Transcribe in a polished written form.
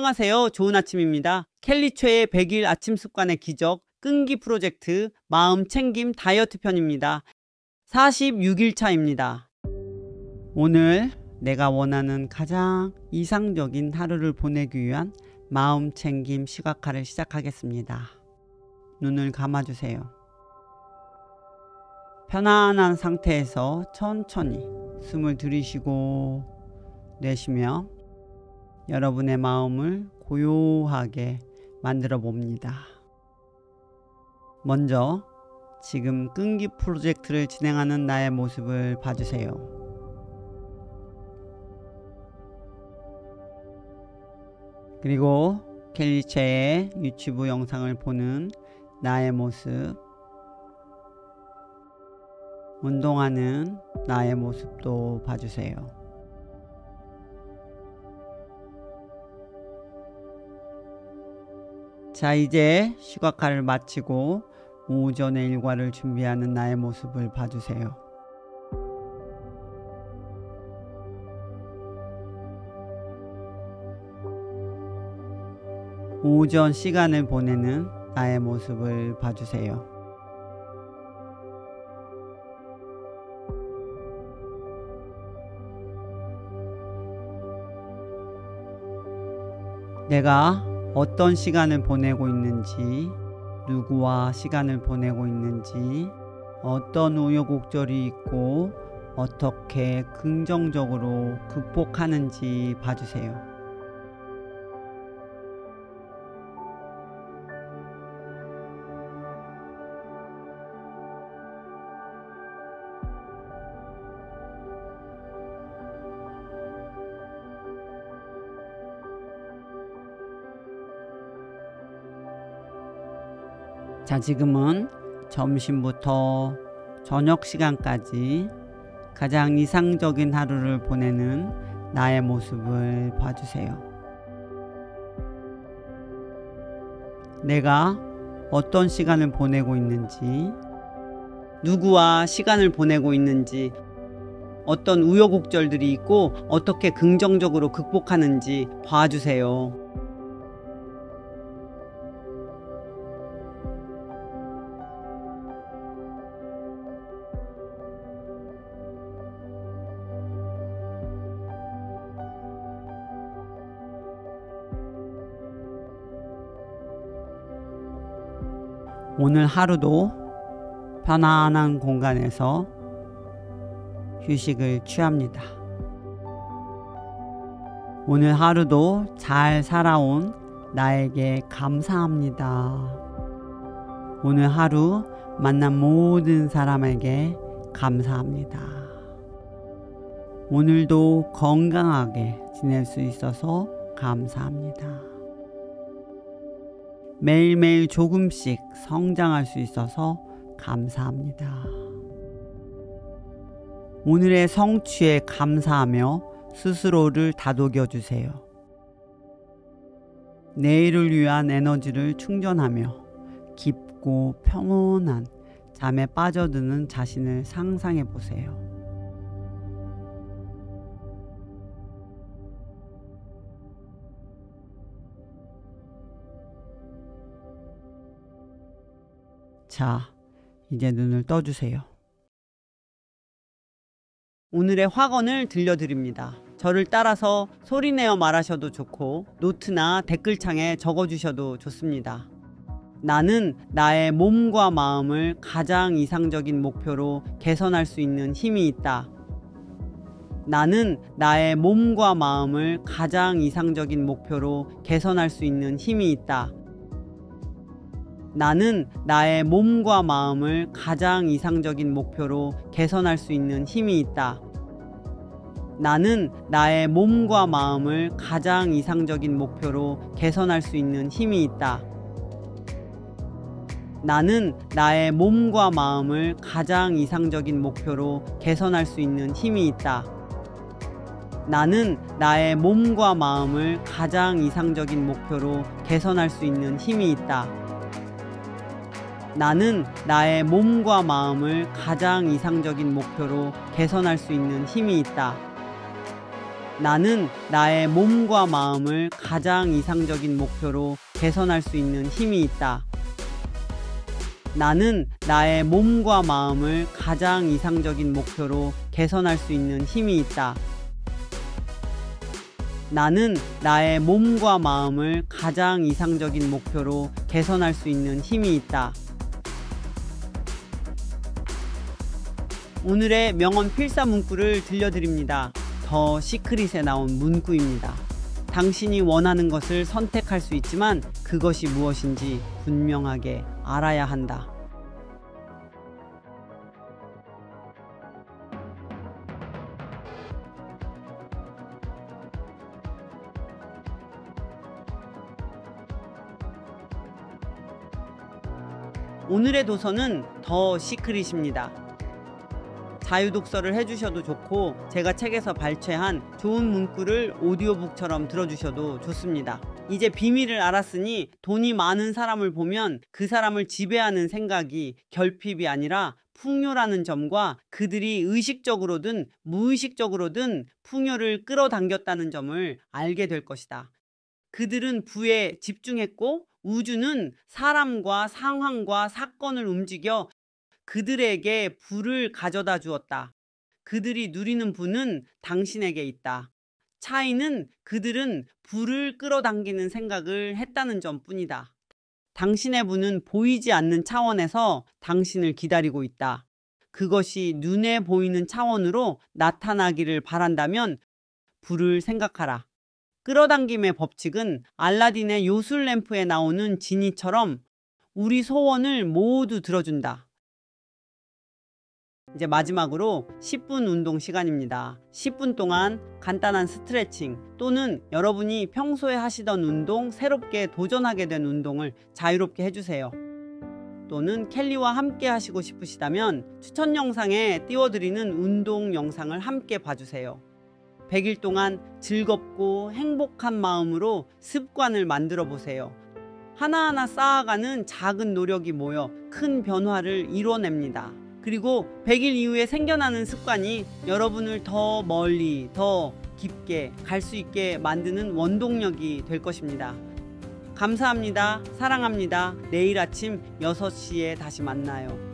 안녕하세요. 좋은 아침입니다. 켈리초의 100일 아침 습관의 기적 끈기 프로젝트 마음 챙김 다이어트 편입니다. 46일 차입니다. 오늘 내가 원하는 가장 이상적인 하루를 보내기 위한 마음 챙김 시각화를 시작하겠습니다. 눈을 감아주세요. 편안한 상태에서 천천히 숨을 들이쉬고 내쉬며 여러분의 마음을 고요하게 만들어 봅니다. 먼저 지금 끈기 프로젝트를 진행하는 나의 모습을 봐주세요. 그리고 켈리체의 유튜브 영상을 보는 나의 모습, 운동하는 나의 모습도 봐주세요. 자, 이제 시각화를 마치고 오전의 일과를 준비하는 나의 모습을 봐주세요. 오전 시간을 보내는 나의 모습을 봐주세요. 내가 어떤 시간을 보내고 있는지, 누구와 시간을 보내고 있는지, 어떤 우여곡절이 있고 어떻게 긍정적으로 극복하는지 봐주세요. 자, 지금은 점심부터 저녁 시간까지 가장 이상적인 하루를 보내는 나의 모습을 봐주세요. 내가 어떤 시간을 보내고 있는지, 누구와 시간을 보내고 있는지, 어떤 우여곡절들이 있고 어떻게 긍정적으로 극복하는지 봐주세요. 오늘 하루도 편안한 공간에서 휴식을 취합니다. 오늘 하루도 잘 살아온 나에게 감사합니다. 오늘 하루 만난 모든 사람에게 감사합니다. 오늘도 건강하게 지낼 수 있어서 감사합니다. 매일매일 조금씩 성장할 수 있어서 감사합니다. 오늘의 성취에 감사하며 스스로를 다독여 주세요. 내일을 위한 에너지를 충전하며 깊고 평온한 잠에 빠져드는 자신을 상상해 보세요. 자, 이제 눈을 떠주세요. 오늘의 확언을 들려드립니다. 저를 따라서 소리내어 말하셔도 좋고 노트나 댓글창에 적어주셔도 좋습니다. 나는 나의 몸과 마음을 가장 이상적인 목표로 개선할 수 있는 힘이 있다. 나는 나의 몸과 마음을 가장 이상적인 목표로 개선할 수 있는 힘이 있다. 나는 나의 몸과 마음을 가장 이상적인 목표로 개선할 수 있는 힘이 있다. 나는 나의 몸과 마음을 가장 이상적인 목표로 개선할 수 있는 힘이 있다. 나는 나의 몸과 마음을 가장 이상적인 목표로 개선할 수 있는 힘이 있다. 나는 나의 몸과 마음을 가장 이상적인 목표로 개선할 수 있는 힘이 있다. 나는 나의 몸과 마음을 가장 이상적인 목표로 개선할 수 있는 힘이 있다. 나는 나의 몸과 마음을 가장 이상적인 목표로 개선할 수 있는 힘이 있다. 나는 나의 몸과 마음을 가장 이상적인 목표로 개선할 수 있는 힘이 있다. 나는 나의 몸과 마음을 가장 이상적인 목표로 개선할 수 있는 힘이 있다. 오늘의 명언 필사 문구를 들려드립니다. 더 시크릿에 나온 문구입니다. 당신이 원하는 것을 선택할 수 있지만 그것이 무엇인지 분명하게 알아야 한다. 오늘의 도서는 더 시크릿입니다. 자유독서를 해주셔도 좋고 제가 책에서 발췌한 좋은 문구를 오디오북처럼 들어주셔도 좋습니다. 이제 비밀을 알았으니 돈이 많은 사람을 보면 그 사람을 지배하는 생각이 결핍이 아니라 풍요라는 점과 그들이 의식적으로든 무의식적으로든 풍요를 끌어당겼다는 점을 알게 될 것이다. 그들은 부에 집중했고 우주는 사람과 상황과 사건을 움직여 그들에게 부를 가져다 주었다. 그들이 누리는 부는 당신에게 있다. 차이는 그들은 부를 끌어당기는 생각을 했다는 점뿐이다. 당신의 부는 보이지 않는 차원에서 당신을 기다리고 있다. 그것이 눈에 보이는 차원으로 나타나기를 바란다면 부를 생각하라. 끌어당김의 법칙은 알라딘의 요술램프에 나오는 지니처럼 우리 소원을 모두 들어준다. 이제 마지막으로 10분 운동 시간입니다. 10분 동안 간단한 스트레칭 또는 여러분이 평소에 하시던 운동, 새롭게 도전하게 된 운동을 자유롭게 해주세요. 또는 켈리와 함께 하시고 싶으시다면 추천 영상에 띄워드리는 운동 영상을 함께 봐주세요. 100일 동안 즐겁고 행복한 마음으로 습관을 만들어 보세요. 하나하나 쌓아가는 작은 노력이 모여 큰 변화를 이뤄냅니다. 그리고 100일 이후에 생겨나는 습관이 여러분을 더 멀리, 더 깊게 갈 수 있게 만드는 원동력이 될 것입니다. 감사합니다. 사랑합니다. 내일 아침 6시에 다시 만나요.